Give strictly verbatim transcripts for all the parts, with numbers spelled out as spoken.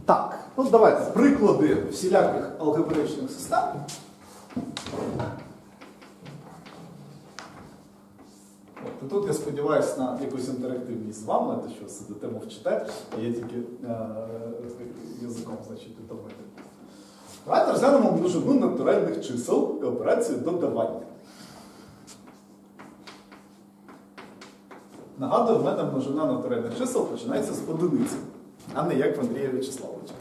Так, ну давайте приклади всіляких алгебраичних систем. От, тут я сподіваюся на якусь інтерактивність з вами, те, що сидите мовчите, а я тільки е язиком, значить, підтримую. Давайте розглянемо множину натуральних чисел і операцію додавання. Нагадую, в мене множина натуральних чисел починається з одиниці, а не як в Андрія В'ячеславовича.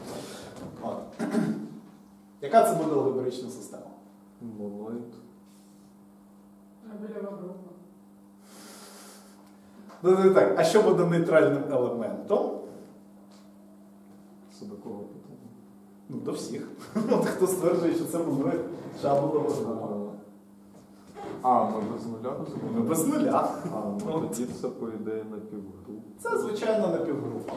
Яка це буде алгебраична система? Моноїд. Абелєва група. Ну, так, а що буде нейтральним елементом? Це до кого питання? Ну, до всіх. От хто стверджує, що це моноїд Шаболова група. А, ми без нуля розуміємо? Ми без нуля. А, ну тоді це, по ідеї, на півгрупи. Це, звичайно, напівгрупа.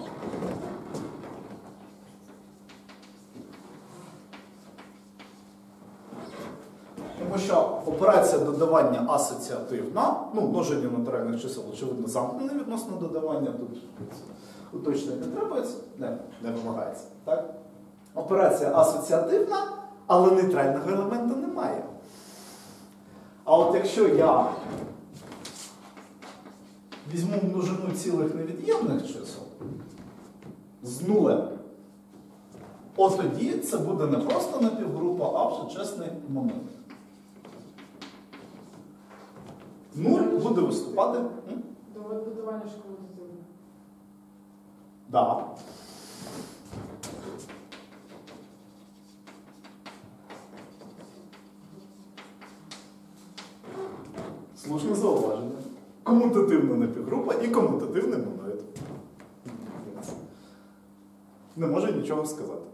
Тому що операція додавання асоціативна, ну, множення натуральних чисел, очевидно, замкнене відносно додавання, тут уточнення не требується, не, не вимагається. Так? Операція асоціативна, але нейтрального елемента немає. А от якщо я візьму множину цілих невід'ємних чисел з нулем, от тоді це буде не просто напівгрупа, а вже чесний моноїд. Нуль буде виступати. Додавання ж комутативне. Так. Слушне зауваження. Комутативна напівгрупа і комутативний моноїд. Не можу нічого сказати.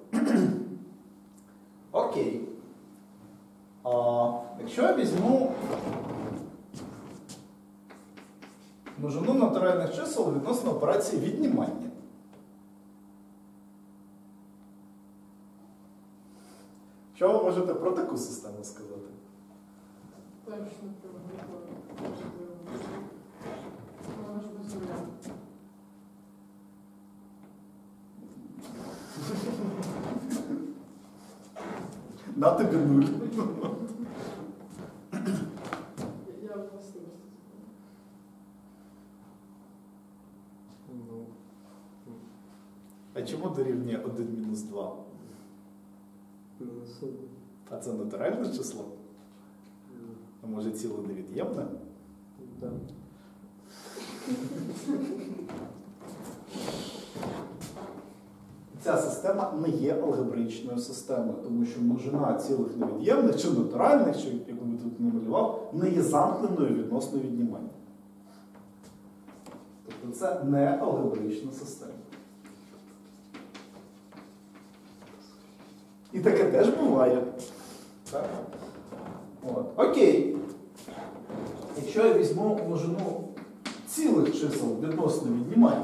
Окей. А, якщо я візьму множину натуральних чисел відносно операції віднімання. Що ви можете про таку систему сказати? Теж напівгрупа. Вона ж без нуля. На тобі нуль. Я властивості. Ну, А чому дорівнює один мінус два? принесу. А це натуральне число? А може ціле невід'ємне? Так. Ця система не є алгебраичною системою, тому що множина цілих невід'ємних, чи натуральних, чи як би тут намалював, не є замкненою відносно віднімання. Тобто це не алгебраична система. І таке теж буває. Так? От. Окей. Якщо я візьму множину цілих чисел відносно віднімання,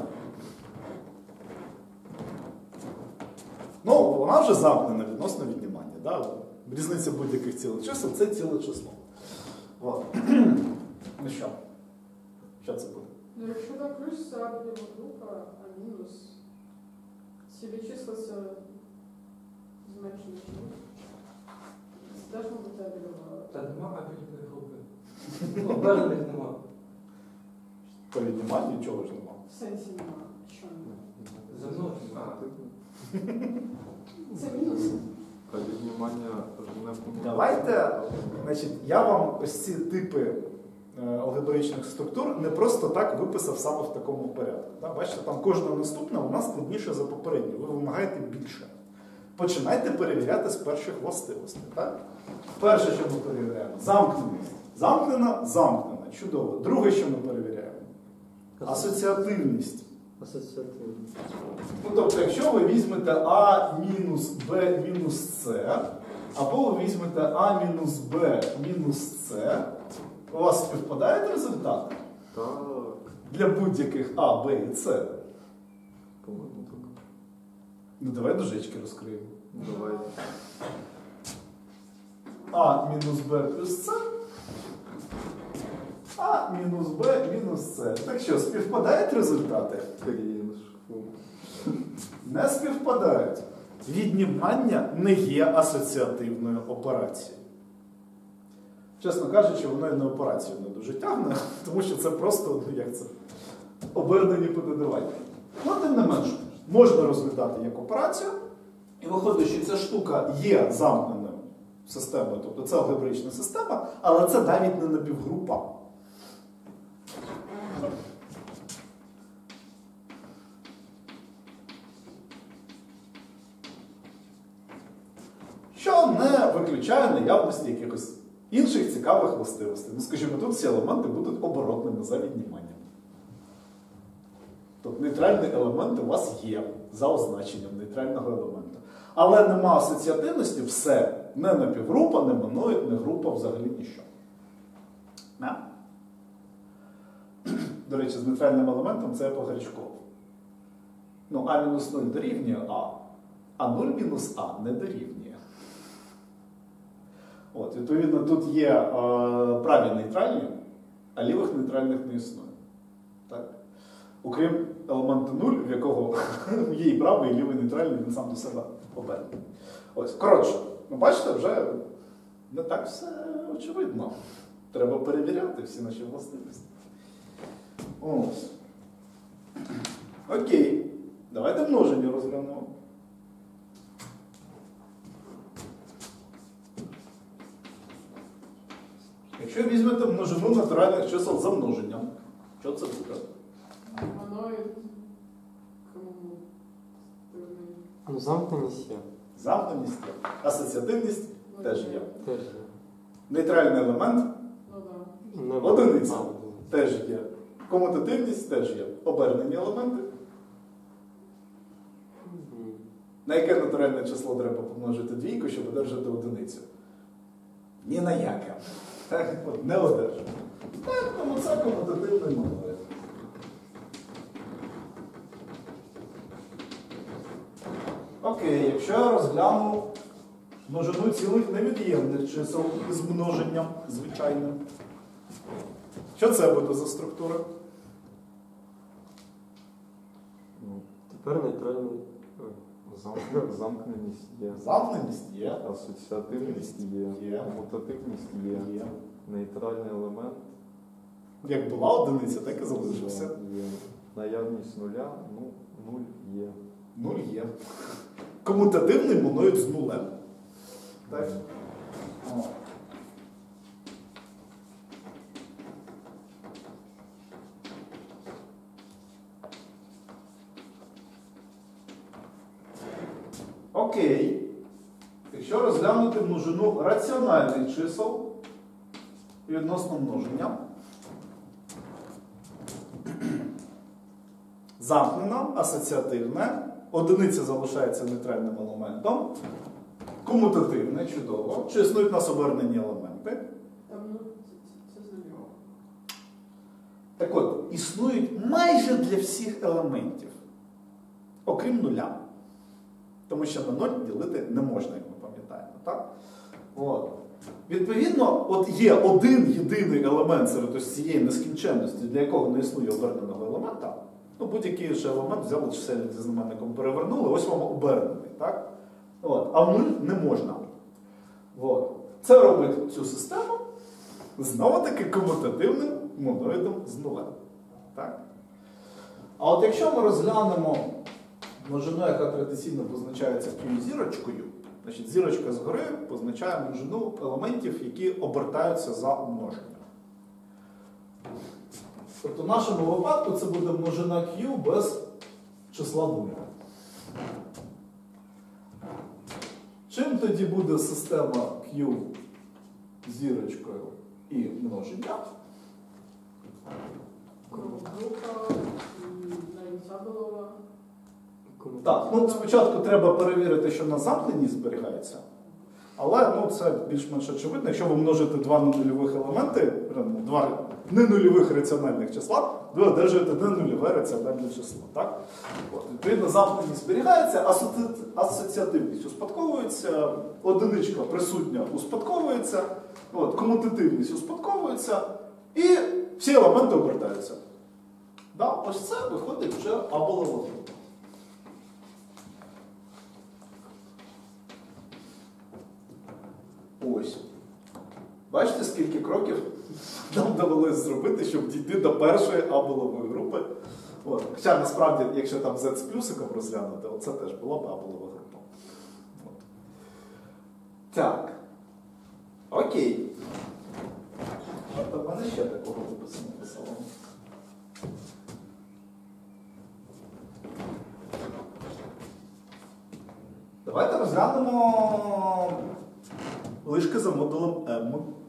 ну, вона вже замкнена відносно віднімання. Да? Різниця будь-яких цілих чисел – це ціле число. От. Ну що? Що це буде? Ну, якщо так плюс, це абелєва група, а мінус. Цілі числа це зменшені число. Це теж може бути абелєва. Та нема абелєвої групи. Обернених нема. По відніманню нічого ж нема. В сенсі нема. Що нема? Замноження. Це мінус. А віднімання ж не помогає. Давайте, значить, я вам ось ці типи е, алгебраичних структур не просто так виписав саме в такому порядку. Да? Бачите, там кожна наступна у нас складніша за попередню. Ви вимагаєте більше. Починайте перевіряти з перших властивостей. Так? Перше, що ми перевіряємо, замкненість. Замкнена, замкнена. Чудово. Друге, що ми перевіряємо, асоціативність. Асоціативно. Ну, тобто, якщо ви візьмете А мінус Б мінус С, або ви візьмете А мінус Б мінус С, у вас співпадають результати? Так, Для будь-яких А, Б і С. по-моєму, так. Ну, давай дужечки розкриємо. Давай. А мінус Б плюс С. А мінус Б мінус С. Так що, співпадають результати? Крінж. Фу. Не співпадають. віднімання не є асоціативною операцією. Чесно кажучи, воно і на операцію не дуже тягне, тому що це просто, ну як це, обернені пододавання. Ну, тим не менше, можна розглядати як операцію, і виходить, що ця штука є замкненою системою, тобто це алгебраїчна система, але це навіть не напівгрупа. Що не виключає наявності якихось інших цікавих властивостей. Ну, скажімо, тут всі елементи будуть оборотними за відніманням. Тобто нейтральний елемент у вас є за означенням нейтрального елемента. Але нема асоціативності, все. Не напівгрупа, не моноїд, не група, взагалі ніщо. Не? До речі, з нейтральним елементом це я по-гарячково. Ну, а мінус нуль дорівнює А, а нуль мінус А не дорівнює. От, відповідно, тут є е, праві нейтральні, а лівих нейтральних не існує. Так? Окрім елементу нуль, в якого є і правий, і лівий нейтральний, він сам до себе обернений. Ось, коротше, ну бачите, вже не так все очевидно. Треба перевіряти всі наші властивості. Ось. Окей. Давайте множення розглянемо. Якщо візьмете множину натуральних чисел за множенням, що це буде? Моноид. Коммутативный. Ну, замкненість є. Замкненість є. Асоціативність Ну, теж є. Теж є. Нейтральний елемент Ну да. Нема. одиниця А, одиниця. теж є. Комутативність теж є. Обернені елементи. Мгм. На яке натуральне число треба помножити двійку, щоб одержати одиницю? Ні на яке. Так, от, не одержимо. Так, тому це комутативний моноїд. Окей, якщо я розгляну множину цілих невід'ємних чисел із множенням звичайним. Що це буде за структура? Ну, Тепер нейтральний. Ой. замк- замкненість є. Замкненість є. Асоціативність є. Є. Комутативність є. Є. Нейтральний елемент Як була одиниця, так і залишився. є. Наявність нуля, ну, нуль є. Нуль є. Комутативний моноїд з нулем. Так? О. Окей. Якщо розглянути множину раціональних чисел відносно множення, замкнена, асоціативне, одиниця залишається нейтральним елементом, комутативне, чудово, чи існують у нас обернені елементи. Там, ну, це, це зальово. Так от, існують майже для всіх елементів, окрім нуля. Тому що на ноль ділити не можна, як ми пам'ятаємо. Так? От. Відповідно, от є один єдиний елемент серед ось цієї нескінченності, для якого не існує оберненого елемента. Ну, будь-який же елемент взяли чисельник зі знаменником, перевернули, ось вам обернений. Так? От. А в нуль не можна. От. Це робить цю систему знову-таки комутативним моноїдом з нулем. Так? А от якщо ми розглянемо множину, яка традиційно позначається Q-зірочкою, значить зірочка згори позначає множину елементів, які обертаються за множенням. Тобто в нашому випадку це буде множина Q без числа нуля. Чим тоді буде система Q зірочкою і множенням? Группа и Навинцабелова. Так, ну спочатку треба перевірити, що на замкненість зберігається. Але ну, це більш-менш очевидно. Якщо ви множите два нульових елементи, два ненульових раціональних числа, ви одержуєте ненульове раціональне число. Так? От, відповідно, замкненість зберігається, асоці... асоціативність успадковується, одиничка присутня успадковується, от, комутативність успадковується, і всі елементи обертаються. Да, ось це виходить вже аболова група. Бачите, скільки кроків нам довелося зробити, щоб дійти до першої аболової групи. От. Хоча насправді, якщо там Z з плюсиком розглянути, це теж була б аболова група. От. Так. Окей. Що в мене ще такого випису написало? Давайте розглянемо лишки за модулем M.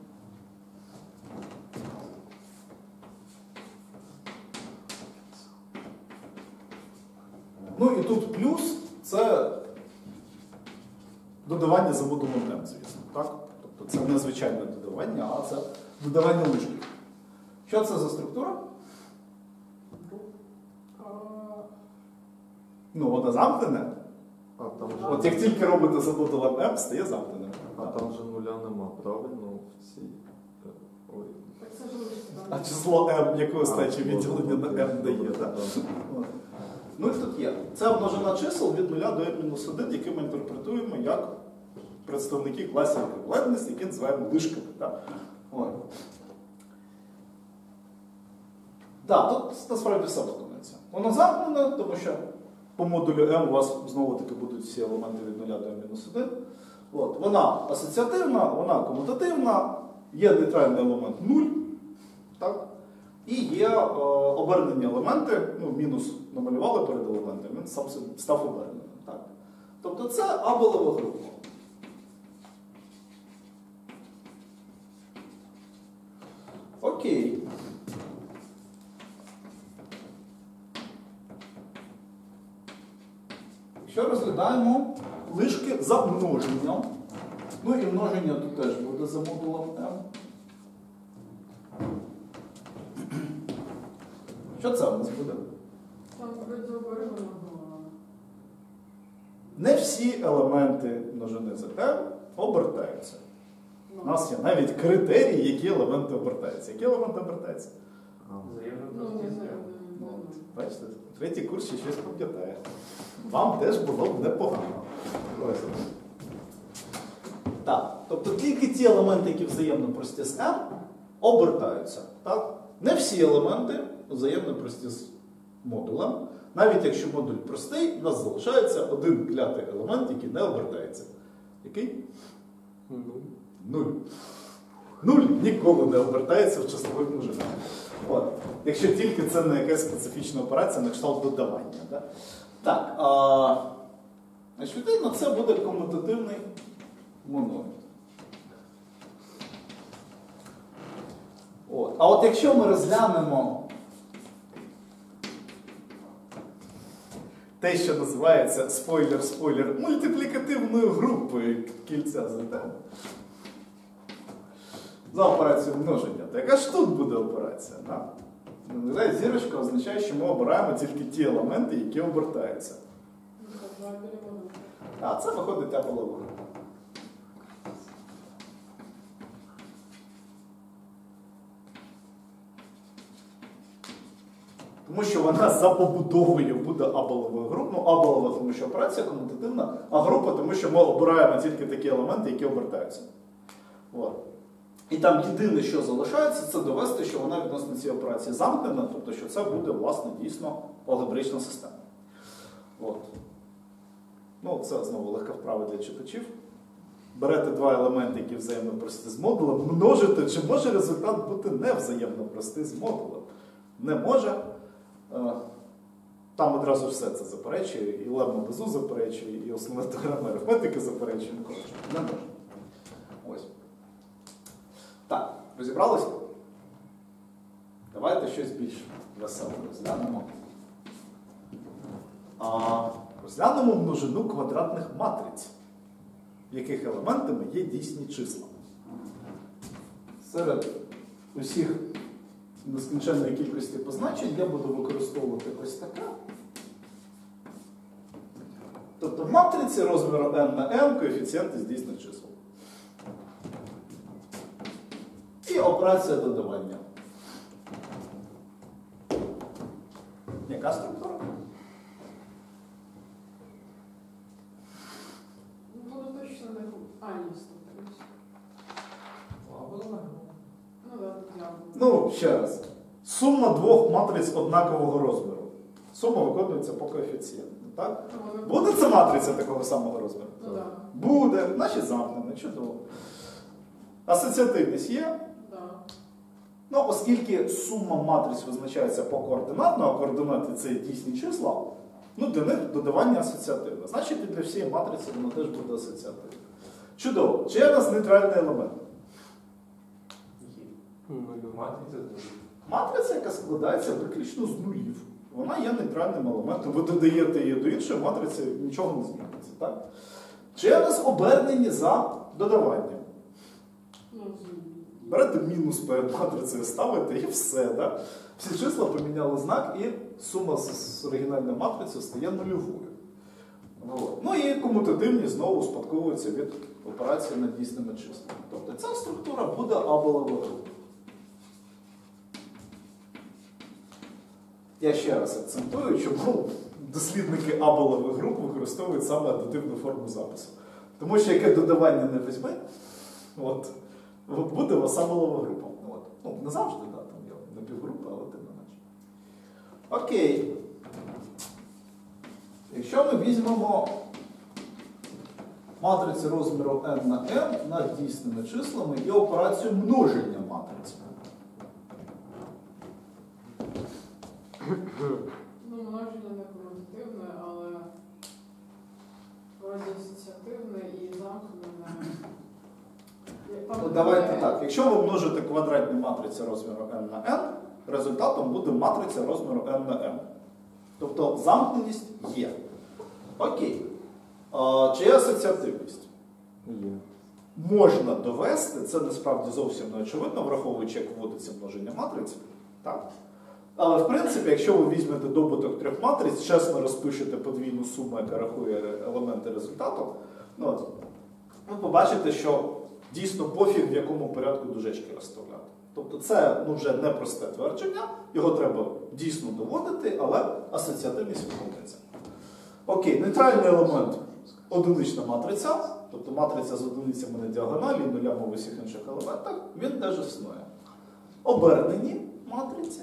Ну і тут плюс це додавання за модулем M, звісно. Так? Тобто це не звичайне додавання, а це додавання лишків. Що це за структура? Ну, вона замкнена. А там же, От як тільки робите за модулем M, стає замкненим. а там же нуля нема, правильно? В цій... е, Ой. Так це ж лише А число M, якої стачі А, відділення на добре, M дає. добре, Так? добре. Ну і тут є. Це множина чисел від нуля до n мінус один, які ми інтерпретуємо як представники класів еквівалентності, які називаємо лишками. Так, От. Так, тут насправді все виконується. Воно замкнене, тому що по модулю M у вас знову-таки будуть всі елементи від нуля до n мінус один. От. Вона асоціативна, вона комутативна, є нейтральний елемент нуль. Так? І є е, обернені елементи, ну, мінус намалювали перед елементом, він сам собі став оберненим. Так? Тобто це абелова група. Окей. Якщо розглядаємо лишки за множенням, ну і множення тут теж буде за модулем M. Що це у нас буде? Там вроді обережно. Не всі елементи множини за M обертаються. У нас є навіть критерії, які елементи обертаються. Які елементи обертаються? Взаємно Ну, не прості. знаю. Ну, бачите, третій курс ще щось пам'ятає. Вам теж було б непогано. Ось. Так, тобто тільки ті елементи, які взаємно прості з M, обертаються. Так? Не всі елементи взаємно прості з модулем. Навіть якщо модуль простий, у нас залишається один клятий елемент, який не обертається. Який? Ну, Нуль. Нуль ніколи не обертається в числових множинах. От. Якщо тільки це не якась специфічна операція на кшталт додавання. Да? Так, а, значить, відповідно, це буде комутативний моноїд. От. А от якщо ми розглянемо те, що називається спойлер-спойлер мультиплікативною групою кільця з за операцію множення, то яка ж тут буде операція? Да? Зірочка означає, що ми обираємо тільки ті елементи, які обертаються. А це виходить абелова група. Тому що вона за побудовою буде абеловою групою. Ну, абелова, тому що операція комутативна, а група, тому що ми обираємо тільки такі елементи, які обертаються. От. І там єдине, що залишається, це довести, що вона відносно цієї операції замкнена, тобто, що це буде, власне, дійсно алгебрична система. От. Ну, це знову легка вправа для читачів. Берете два елементи, які взаємно прості з модулем, множите, чи може результат бути не взаємно простий з модулем? Не може. Там одразу все це заперечує, і лемма безу заперечує, і основна теорема арифметики заперечує. Не може. Ось. Так, розібралися? Давайте щось більш веселе розглянемо. А, розглянемо множину квадратних матриць, в яких елементами є дійсні числа. Серед усіх нескінченної кількості позначень я буду використовувати ось таке. Тобто в матриці розміру n на n коефіцієнти з дійсних чисел. І операція додавання. Яка структура? Ну, точно не... А, ні, стоп. Абелова. ну, ще раз. Сума двох матриць однакового розміру. Сума виконується по коефіцієнту. Так? Буде це матриця такого самого розміру? Ну, да. Буде, значить замкнена, чудово. Асоціативність є? Да. Ну, оскільки сума матриць визначається по координатно, а координати це дійсні числа, ну, для них додавання асоціативне. Значить, і для всієї матриці воно теж буде асоціативне. Чудово. Чи є у нас нейтральний елемент? Матриця. Матриця, яка складається виключно з нулів. Вона є нейтральним елементом. Ви додаєте її до іншої матриці, нічого не зміниться. Так? Чи є у нас обернені за додаванням? Ну, Берете мінус перед матрицею, ставите і все. Да? Всі числа поміняли знак, і сума з, з оригінальною матрицею стає нульовою. От. Ну і комутативні знову спадковуються від операції над дійсними числами. Тобто ця структура буде аболова група. Я ще раз акцентую, чому дослідники аболових груп використовують саме адитивну форму запису. Тому що яке додавання не візьме, от, буде у вас аболова група. От. Ну, не завжди, да, там є напівгрупа, але тим не менше. Окей. Якщо ми візьмемо матрицю розміру n на m над дійсними числами і операцію множення матриці. Ну, множення не комутативне, але вроді асоціативне і замкнене. Там Ну, давайте буде- так. Якщо ви множите квадратні матриці розміру n на n, результатом буде матриця розміру n на m. Тобто замкненість є. Окей. А, чи є асоціативність? Є. Можна довести, це насправді зовсім не очевидно, враховуючи, як вводиться множення матриць. Так. Але, в принципі, якщо ви візьмете добуток трьох матриць, чесно розпишете подвійну суму, яка рахує елементи результату, ну, от, ви побачите, що дійсно пофіг, в якому порядку дужечки розставляти. Тобто це ну, вже не просте твердження, його треба дійсно доводити, але асоціативність виконується. Окей, нейтральний елемент – одинична матриця, тобто матриця з одиницями на діагоналі, нулями в усіх інших елементах, він теж існує. Обернені матриці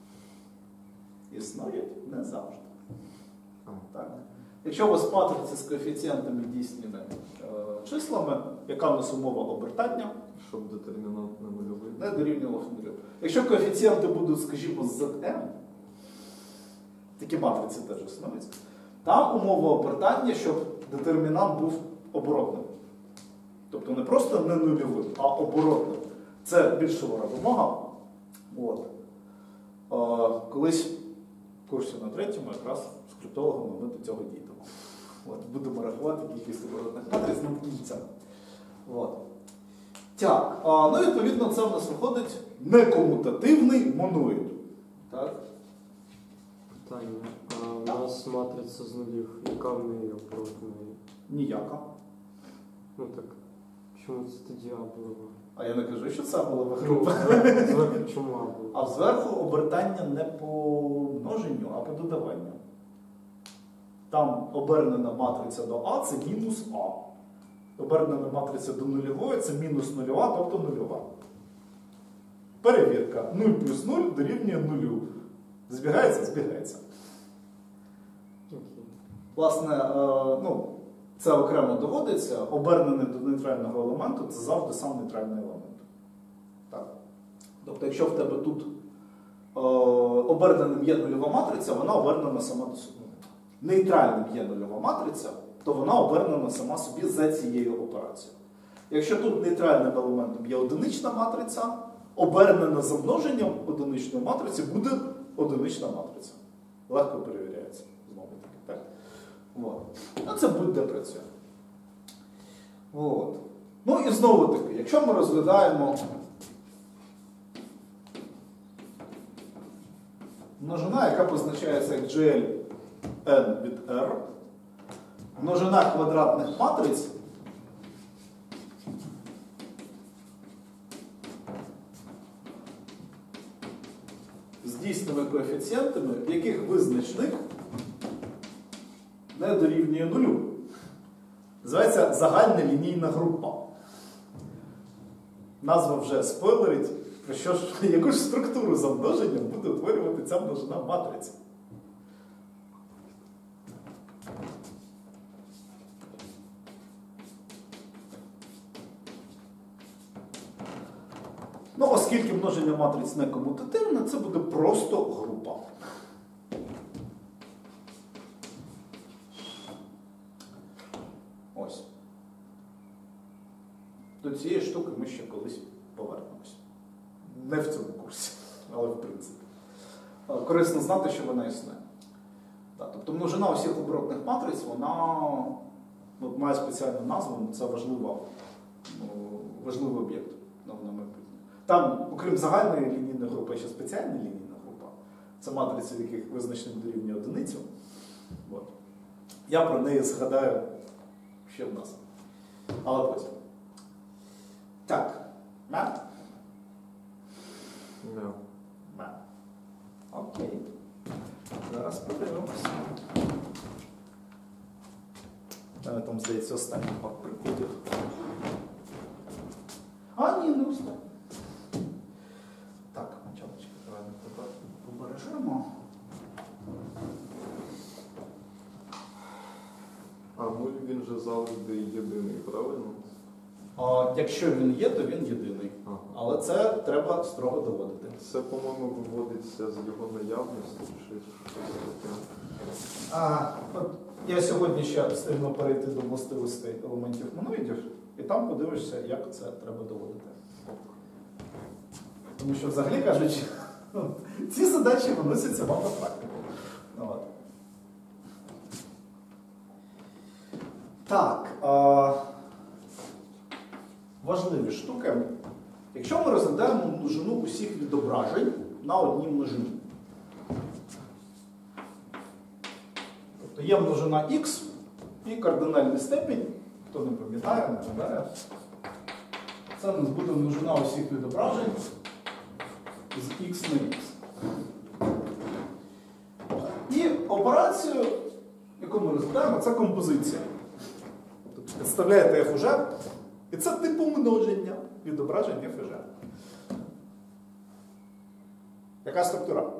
існують не завжди. Так. Якщо у вас матриці з коефіцієнтами дійсними е, числами, яка в нас умова обертання, Щоб детермінант на нульовий. не дорівнював нулю. Якщо коефіцієнти будуть, скажімо, з Zn, такі матриці теж існують, там умова обертання, щоб детермінант був оборотним. Тобто не просто не нульовим, а оборотним. Це більш сувора вимога. От. Е, колись в курсі на третьому якраз з криптологами ми до цього дійдемо. От, будемо рахувати кількість оборотних матриць над кінцем. От. Так, а, ну відповідно це в нас виходить некомутативний моноїд. Так? Питання. А у нас матриця з нулів, яка в неї оборотна? Ніяка. Ну так, чому це тоді аболова? А я не кажу, що це була група. Зверху чому аболова? А зверху обертання не по множенню, а по додаванню. Там обернена матриця до А це мінус А. Обернена матриця до нульової це мінус нульова, тобто нульова. Перевірка. нуль плюс нуль дорівнює нулю. Збігається? Збігається. Окей. Власне, е, ну, це окремо доводиться. Обернений до нейтрального елементу це завжди сам нейтральний елемент. Так. Тобто, якщо в тебе тут е, оберненим є нульова матриця, вона обернена сама до собі. Нейтральним є нульова матриця, то вона обернена сама собі за цією операцією. Якщо тут нейтральним елементом є одинична матриця, обернена за множенням одиничної матриці буде одинична матриця. Легко перевіряється. Знову таки, так? От. Ну, це будь-де працює. От. Ну і знову таки, якщо ми розглядаємо множина, яка позначається як джі ель n від R, множина квадратних матриць з дійсними коефіцієнтами, в яких визначник не дорівнює нулю. Називається загальна лінійна група. Назва вже спойлерить, То що ж, яку ж структуру за множенням буде утворювати ця множина матриці? Ну, оскільки множення матриць не комутативне, це буде просто група. Ось. До цієї штуки ми ще колись повернемось. Не в цьому курсі, але в принципі. Корисно знати, що вона існує. Так, тобто множина усіх оборотних матриць, вона ну, має спеціальну назву, це важлива, ну, важливий об'єкт на майбутнє. Там, окрім загальної лінійної групи, ще спеціальна лінійна група. Це матриці, в яких визначник дорівнює одиницю. От. Я про неї згадаю ще в нас. Але потім. Так. Ме? Не. Ме. Окей. Зараз подивимося. Мене там, здається, останній пак прикладів. А, ні, не останній. Так, началочки, давай ми побережемо. А нуль він же завжди єдиний, правильно? А, якщо він є, то він єдиний. Ага. Але це треба строго доводити. Це, по-моєму, виводиться з його наявності чи щось таке. А, от я сьогодні ще встигну перейти до властивостей елементів моноїдів, і там подивишся, як це треба доводити. Тому що, взагалі кажучи, ці задачі виносяться вам на практику. От. Так. А, важливі штуки. Якщо ми розглядаємо множину усіх відображень на одній множині. Тобто є множина х і кардинальний степінь, хто не пам'ятає, не пам'ятає. Це у нас буде множина усіх відображень з х на х. І операцію, яку ми розглядаємо, це композиція. Тобто підставляєте f уже, і це типу множення відображень f уже. Яка структура?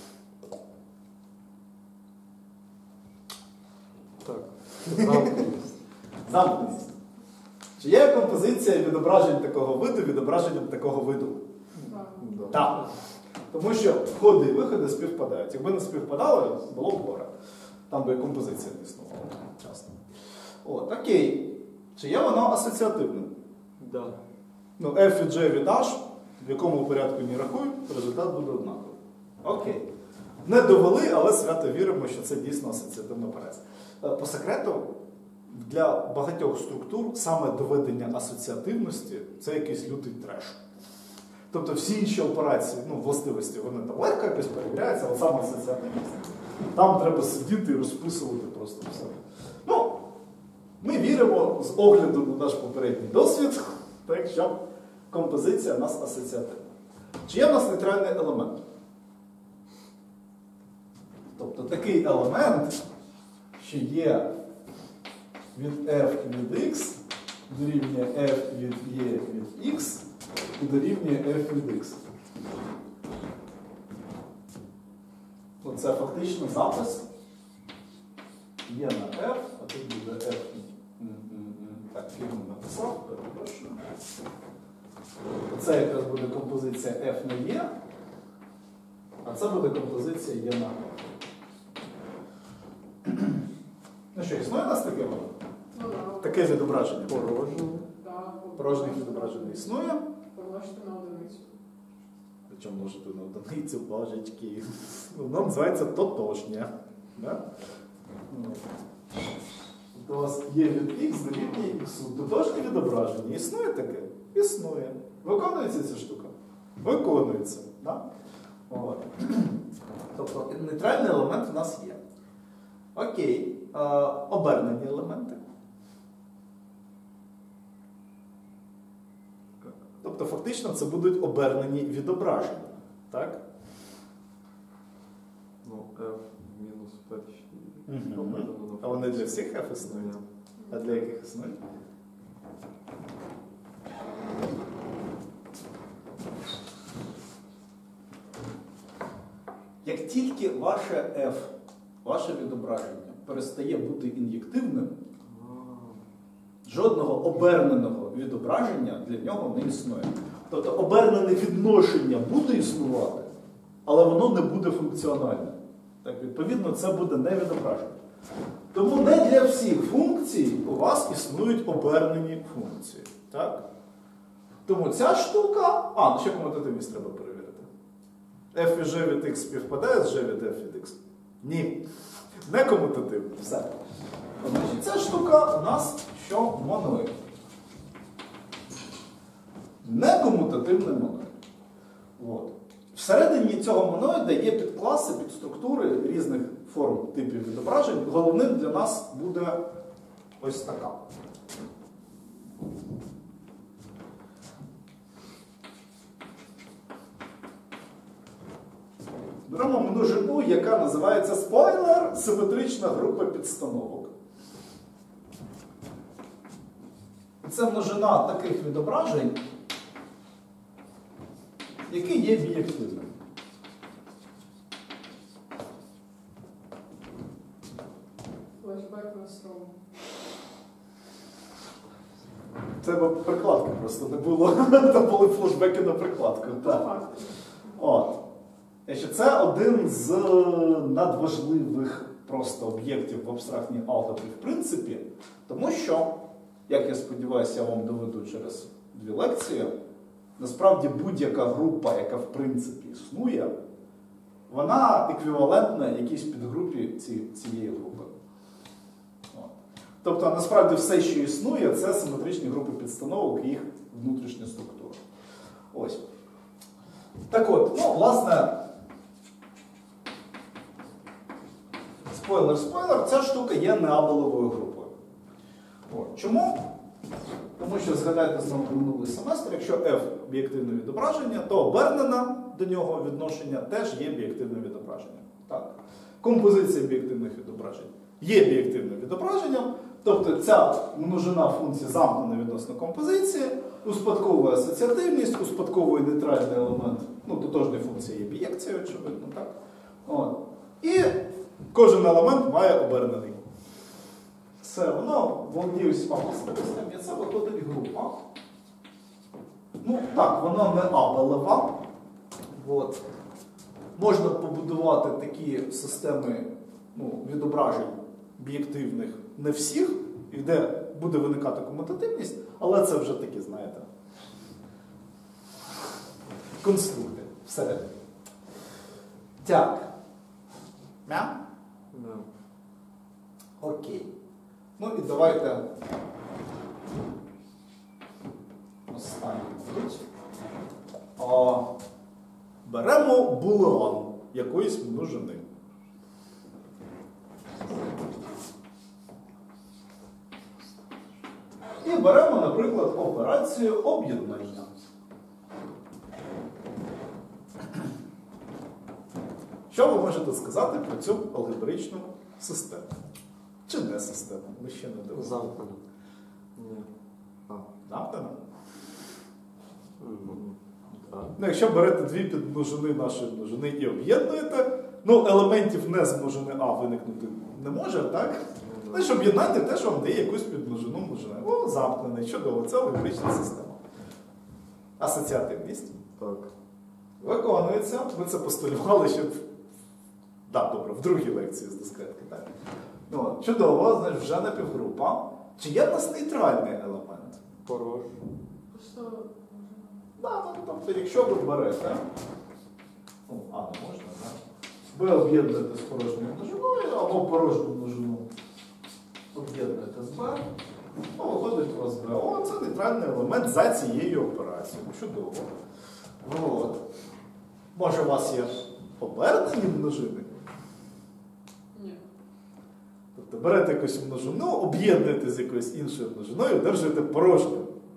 Так. Замкненість. Замкненість. Чи є композиція відображень такого виду відображенням такого виду? Да. Так. Тому що входи і виходи співпадають. Якби не співпадали, було б горе. Там би і композиція не існувала. Часто. От, окей. Чи є воно асоціативним? Да. Ну, f від g від h, в якому порядку не рахуй, результат буде однаковий. Окей. Не довели, але свято віримо, що це дійсно асоціативна операція. По секрету, для багатьох структур саме доведення асоціативності – це якийсь лютий треш. Тобто всі інші операції, ну, властивості, вони там легко якось перевіряються, але саме асоціативність. Там треба сидіти і розписувати просто все. Ну, ми віримо з огляду на наш попередній досвід, так що композиція у нас асоціативна. Чи є в нас нейтральний елемент? Тобто такий елемент, що є від f від x, дорівнює f від e від x і дорівнює f від x. Оце фактично запис є на f, а тут буде f. Так, фірму написав, перепрошую. Оце якраз буде композиція f на e, а це буде композиція e на f. Ну що, існує у нас таке? Ну, да. Таке відображення? Порожнє. Да, Порожніх відображень не існує. Помножити на одиницю. Причому множити на одиницю, божечки. Воно називається тотожнє. Да? Ну. Тобто у вас є від х дорівнює х. Тотожнє відображення. Існує таке? Існує. Виконується ця штука? Виконується. Да? От. Тобто нейтральний елемент у нас є. Окей. А, обернені елементи. Тобто, фактично, це будуть обернені відображення. Так? Ну, f мінус перші. Угу. А вони для всіх f існують? А для яких існують? Як тільки ваше F, ваше відображення перестає бути ін'єктивним, жодного оберненого відображення для нього не існує. Тобто обернене відношення буде існувати, але воно не буде функціональне. Так, відповідно, це буде не відображення. Тому не для всіх функцій у вас існують обернені функції. Так? Тому ця штука... А, ну ще комутативність треба перевірити. F від G від X співпадає з G від F від X? Ні. Не комутативно. Все. Значить, ця штука у нас що моноїд. Не комутативний моноїд. От. Всередині цього моноїда є підкласи, підструктури різних форм типів відображень. Головним для нас буде ось така. Беремо множину, яка називається спойлер, симетрична група підстановок. Це множина таких відображень, які є бієктивними. Флешбек на стром. Це прикладки просто не було. Там були флешбеки на прикладку. Так. От. Це один з надважливих просто об'єктів в абстрактній алгебрі в принципі, тому що, як я сподіваюся, я вам доведу через дві лекції, насправді будь-яка група, яка в принципі існує, вона еквівалентна якійсь підгрупі цієї групи. От. Тобто, насправді, все, що існує, це симетричні групи підстановок і їх внутрішня структура. Ось. Так от, ну, власне, спойлер-спойлер, ця штука є неабеловою групою. От. Чому? Тому що, згадайте знову про минулий семестр, якщо F – бієктивне відображення, то обернене до нього відношення теж є бієктивне відображення. Так. Композиція бієктивних відображень є бієктивним відображенням, тобто ця множина функцій замкнена відносно композиції, успадковує асоціативність, успадковує нейтральний елемент, ну, тотожної функції є бієкція, очевидно, так? От. І кожен елемент має обернений. Все, воно володіє усіма властивостями, і це виходить група. Ну, так, вона не абелева. От. Можна побудувати такі системи, ну, відображень бієктивних не всіх, і де буде виникати комутативність, але це вже такі, знаєте, конструкти всередині. Так. Мя? Да. Окей. Ну і давайте останній будуть. Беремо булеан якоїсь множини. І беремо, наприклад, операцію об'єднання. Що ви можете сказати про цю алгебричну систему? Чи не систему? Ми ще не дивимося. Замкнено. Ні. А. Замкнено? Ну, так. Ну, якщо берете дві підмножини нашої множини і об'єднуєте, ну, елементів не з множини А виникнути не може, так? Значить, об'єднання теж вам дає якусь підмножину множини. О, замкнений, чудово, це алгебрична система. Асоціативність. Так. Виконується. Ми це постулювали ще в... Да, добре, в другій лекції з дискретки, так? Ну, чудово, значить, вже напівгрупа. Чи є в нас нейтральний елемент? Порожньо. Просто Да, ну, тобто, якщо ви берете, ну, а, не можна, так? Ви об'єднуєте з порожньою множиною, або порожню множину об'єднуєте з Б, ну, виходить у вас Б. О, це нейтральний елемент за цією операцією. Чудово. От. Може, у вас є обернені множини? ні. Тобто берете якусь множину, об'єднуєте з якоюсь іншою множиною, одержуєте порожню.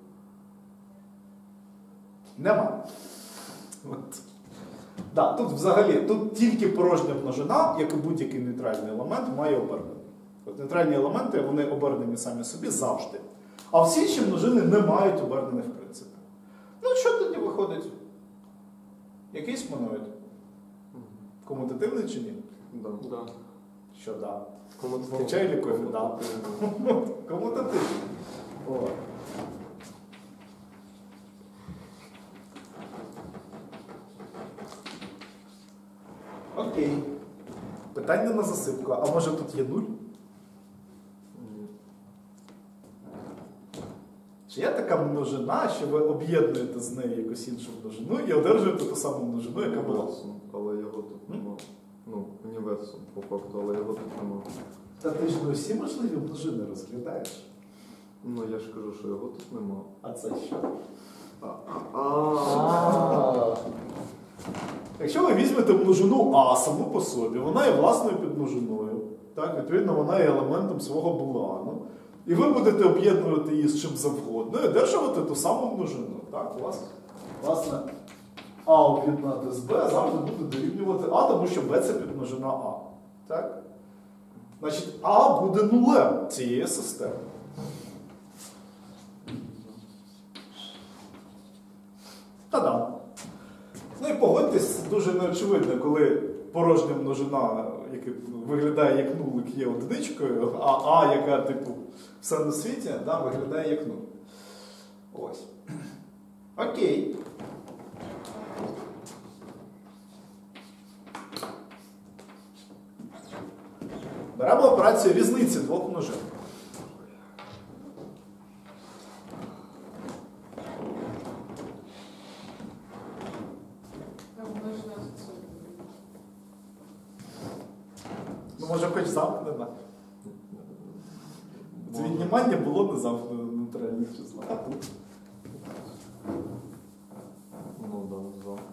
Нема. От. Да, тут взагалі, тут тільки порожня множина, як і будь-який нейтральний елемент, має обернення. От нейтральні елементи, вони обернені самі собі завжди. А всі інші множини не мають обернених в принципі. Ну, що тоді виходить? Якийсь моноїд. Комутативний чи ні? Да. Да. Що да? Кому Ти чай чи кофе? Да. Комутативний. Комутативний. О. Окей. Питання на засипку. А може тут є нуль? Ні. Чи є така множина, що ви об'єднуєте з нею якусь іншу множину і одержуєте ту саму множину, яка була? Універсум, але його тут нема. Ну, універсум, по факту, але його тут нема. Та ти ж не всі можливі множини розглядаєш. Ну, я ж кажу, що його тут нема. А це що? А. Якщо ви візьмете множину А саму по собі, вона є власною підмножиною, так, відповідно, вона є елементом свого булану, і ви будете об'єднувати її з чим завгодно і одержувати ту саму множину. Так, у вас, власне, А об'єднати з Б завжди буде дорівнювати А, тому що Б це підмножина А. Так? Значить, А буде нулем цієї системи. Та-дам! Ну і погодьтесь, дуже неочевидно, коли порожня множина, яка виглядає як нулик, є одиничкою, а А, яка, типу, все на світі, да, виглядає як нуль. Ось. Окей. Беремо операцію різниці двох множин. Ну, може, хоч замкнена. Це віднімання було не замкнено нейтральних числа. А тут? Ну, да, замкнено.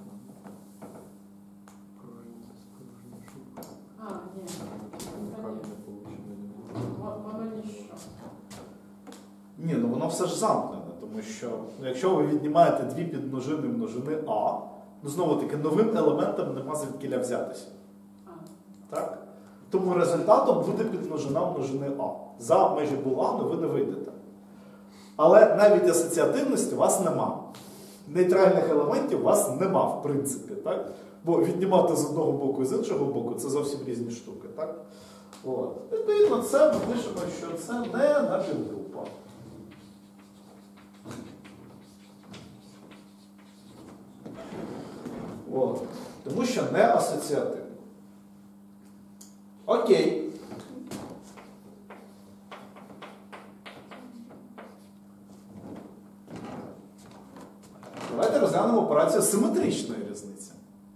А, ні. Уникальне получення. Воно ніщо. Ні, ну воно все ж замкнене, тому що ну, якщо ви віднімаєте дві підмножини множини А, ну знову-таки новим елементом нема звідкіля взятися. А. Так? Тому результатом буде підмножина множини А. За межі булану ви не вийдете. Але навіть асоціативності у вас нема. Нейтральних елементів у вас нема, в принципі. Так? Бо віднімати з одного боку і з іншого боку це зовсім різні штуки. Так? От. Відповідно, це ми пишемо, що це не напівгрупа. От. Тому що не асоціативно. Окей. Давайте розглянемо операцію симетричної різниці.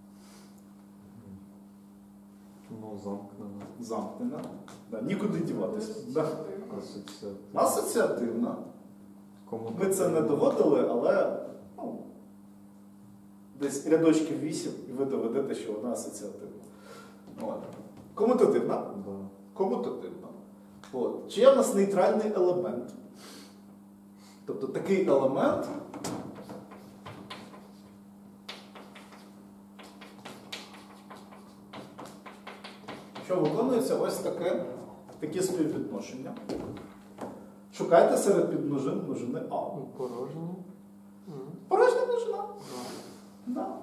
Ну, замкнено. Замкнена. Да, нікуди діватися. Да. Асоціативно. Асоціативна. Кому Ми це не доводили, але ну, десь рядочків вісім, і ви доведете, що вона асоціативна. От. Комутативна. Да. Комутативна. От. Чи є в нас нейтральний елемент? Тобто такий елемент, що виконується ось таке, такі співвідношення. Шукайте серед підмножин множини А. Порожнє. Мгм. Порожня множина. Да. Да.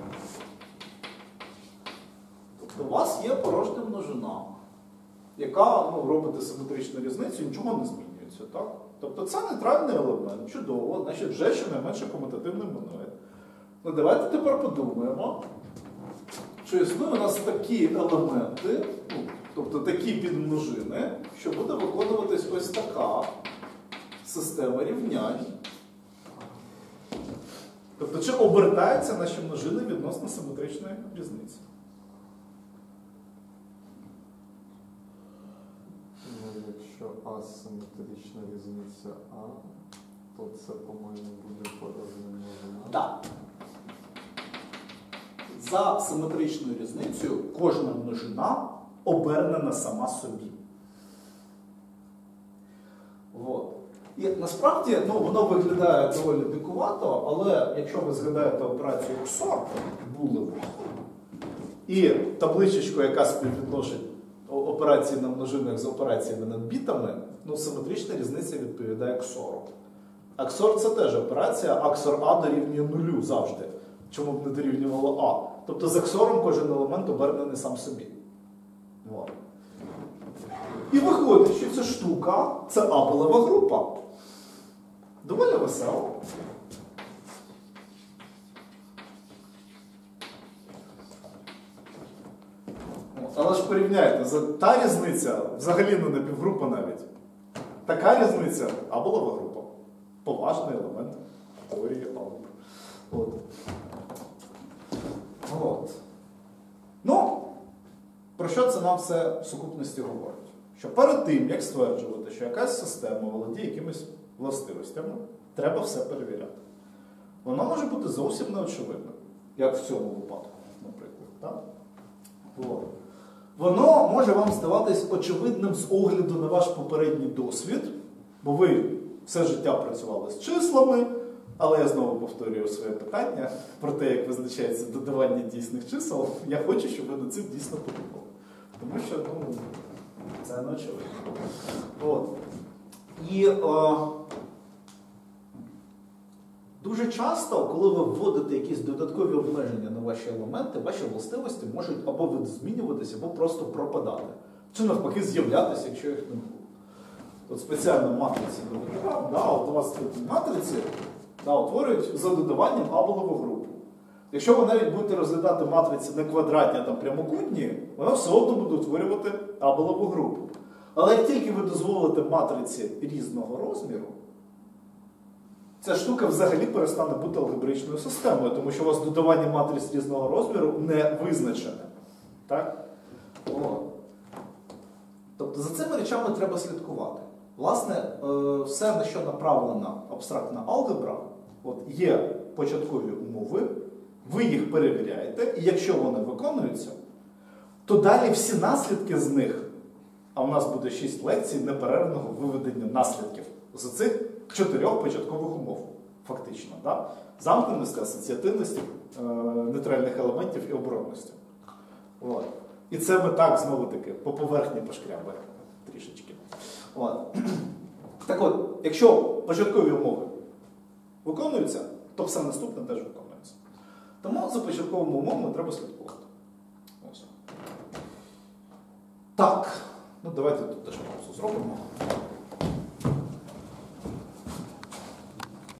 Тобто у вас є порожня множина, яка ну, робите симетричну різницю, нічого не змінюється. Так? Тобто це нейтральний елемент, чудово, значить вже щонайменше комутативним минує. Ну давайте тепер подумаємо, що існують у нас такі елементи, ну, тобто такі підмножини, що буде виконуватись ось така система рівнянь. Тобто, чи обертаються наші множини відносно симетричної різниці? Ну, якщо асиметрична різниця А, то це, по-моєму, буде порожня множина. Так. За симетричною різницею кожна множина обернена сама собі. От. І насправді ну, воно виглядає доволі дикувато, але якщо ви згадаєте операцію ксор булеву і табличечку, яка співвідносить операції на множинах з операціями над бітами, ну, симетрична різниця відповідає ксору. А ксор це теж операція, а ксор А дорівнює нулю завжди. Чому б не дорівнювало А? Тобто з ексором кожен елемент обернений сам собі. От. І виходить, що ця штука – це абелева група. Доволі весело. Але ж порівняйте, та різниця взагалі не напівгрупа навіть. Така різниця абелева група. Поважний елемент теорії алгебри. От. От. Ну, про що це нам все в сукупності говорить? Що перед тим, як стверджувати, що якась система володіє якимись властивостями, треба все перевіряти. Вона може бути зовсім неочевидна, як в цьому випадку, наприклад. Так? От. Воно може вам здаватись очевидним з огляду на ваш попередній досвід, бо ви все життя працювали з числами, але я знову повторюю своє питання про те, як визначається додавання дійсних чисел. Я хочу, щоб ви над цим дійсно подумали. Тому що, ну, це не очевидно. От. І о, дуже часто, коли ви вводите якісь додаткові обмеження на ваші елементи, ваші властивості можуть або змінюватися, або просто пропадати. Чи навпаки з'являтися, якщо їх не було. От спеціально матриці додавав, да, от у вас тут матриці да, утворюють за додаванням абелеву групу. Якщо ви навіть будете розглядати матриці не квадратні, а там прямокутні, вона все одно буде утворювати абелеву групу. Але як тільки ви дозволите матриці різного розміру, ця штука взагалі перестане бути алгебричною системою, тому що у вас додавання матриць різного розміру не визначене. Так? О. Тобто за цими речами треба слідкувати. Власне, все, на що направлена абстрактна алгебра, от є початкові умови, ви їх перевіряєте, і якщо вони виконуються, то далі всі наслідки з них, а у нас буде шість лекцій неперервного виведення наслідків з цих чотирьох початкових умов, фактично. Да? Замкненості, асоціативності, нейтральних елементів і оборонності. От. І це ми так, знову-таки, по поверхні пошкрябаємо трішечки. От. Так от, якщо початкові умови виконуються, то все наступне теж виконується. Тому за початковими умовами треба слідкувати. Ось. Так, ну давайте тут теж паузу зробимо.